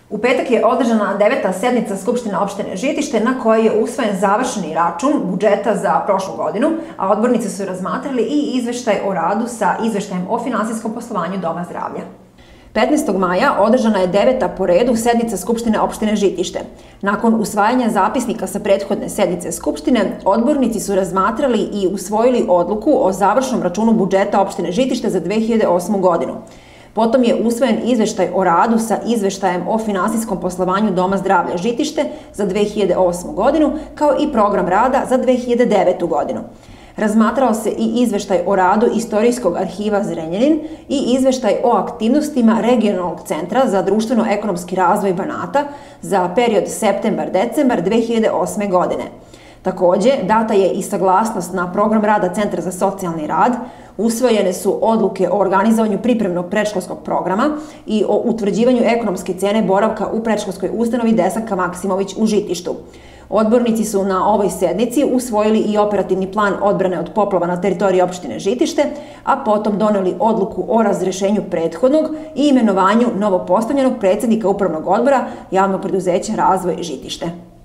U petak je održana 9. sednica Skupštine opštine Žitište na kojoj je usvojen završni račun budžeta za prošlu godinu, a odbornici su razmatrali i izveštaj o radu sa izveštajem o finansijskom poslovanju Doma zdravlja. 15. maja održana je 9. po redu sednica Skupštine opštine Žitište. Nakon usvajanja zapisnika sa prethodne sednice Skupštine, odbornici su razmatrali i usvojili odluku o završnom računu budžeta opštine Žitište za 2008. godinu. Potom je usvojen izveštaj o radu sa izveštajem o finansijskom poslovanju Doma zdravlja Žitište za 2008. godinu, kao i program rada za 2009. godinu. Razmatrao se i izveštaj o radu Istorijskog arhiva Zrenjanin i izveštaj o aktivnostima Regionalnog centra za društveno-ekonomski razvoj Banata za period septembar-decembar 2008. godine. Takođe, data je i saglasnost na program rada Centra za socijalni rad, usvojene su odluke o organizovanju pripremnog predškolskog programa i o utvrđivanju ekonomske cene boravka u predškolskoj ustanovi Desanka Maksimović u Žitištu. Odbornici su na ovoj sednici usvojili i operativni plan odbrane od poplava na teritoriji opštine Žitište, a potom doneli odluku o razrešenju prethodnog i imenovanju novopostavljenog predsednika Upravnog odbora Javnog preduzeća Razvoj Žitište.